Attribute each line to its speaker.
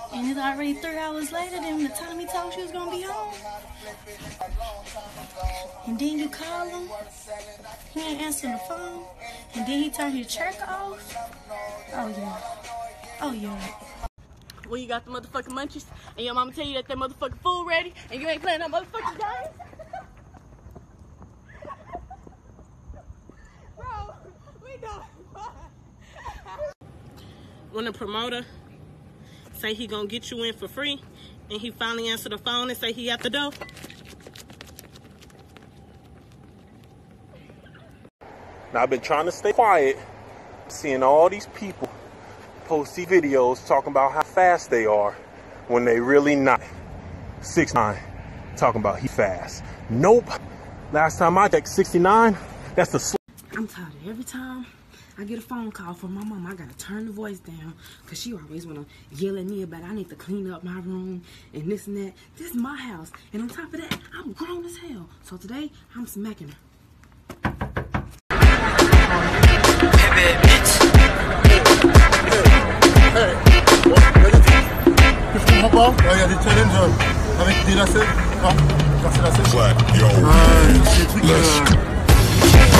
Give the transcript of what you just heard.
Speaker 1: And it's already 3 hours later than the time he told you was gonna be home. And then you call him, he ain't answering the phone, and then he turned his check off. Oh yeah. Oh yeah. When you got the motherfucking munchies, and your mama tell you that motherfucking food ready, and you ain't playing that motherfucking game. Bro, we don't. When the promoter say he gonna get you in for free, and he finally answer the phone and say he at the door.
Speaker 2: Now, I've been trying to stay quiet, seeing all these people post these videos talking about how fast they are when they really not. 6'9", talking about he fast. Nope. Last time I checked 69, that's the
Speaker 1: I'm tired of every time I get a phone call from my mom, I gotta turn the voice down, because she always wanna yell at me about I need to clean up my room and this and that. This is my house, and on top of that, I'm grown as hell. So today, I'm smacking her.
Speaker 3: Je comprends pas. Il y a des challenges avec des lacets. Non, faire ses lacets.
Speaker 4: Clap your hands.